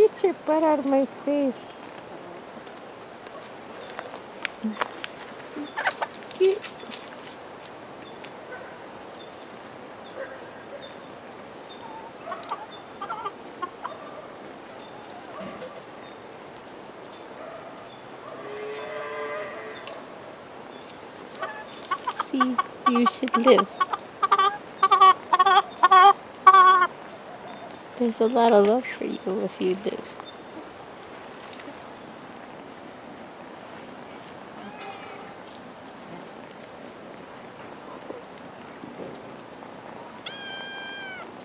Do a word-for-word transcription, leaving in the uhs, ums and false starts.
Get your butt out of my face. Get See, you should live. There's a lot of love for you if you live.